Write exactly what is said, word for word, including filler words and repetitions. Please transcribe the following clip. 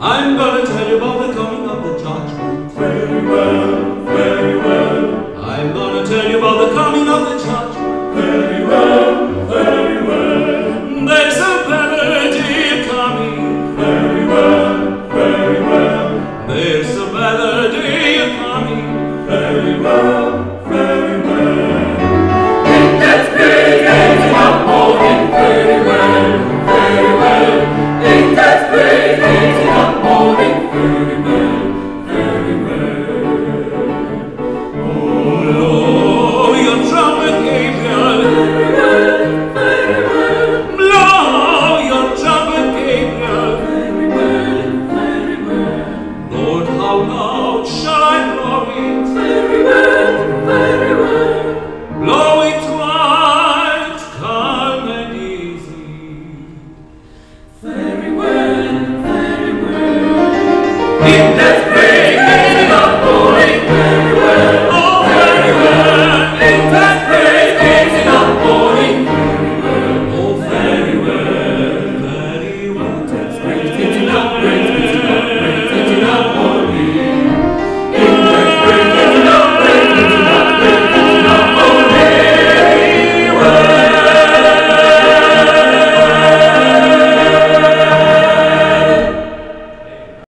I'm gonna tell you about the coming of the judgment. Very well, very well. I'm gonna tell you about the coming of the judgment. Very well, very well. There's a better day coming. Very well, very well. There's a better day coming. Very well, very well. In that great age of morning, very well, very well. In that great age of morning, very well, very well. Blow your trumpet, Gabriel. Very well, very well. Blow your trumpet, Gabriel. Very well, very well. Lord, how loud shall I blow it? Very well, very well. Blow it quiet, calm and easy. Very well, very well. In the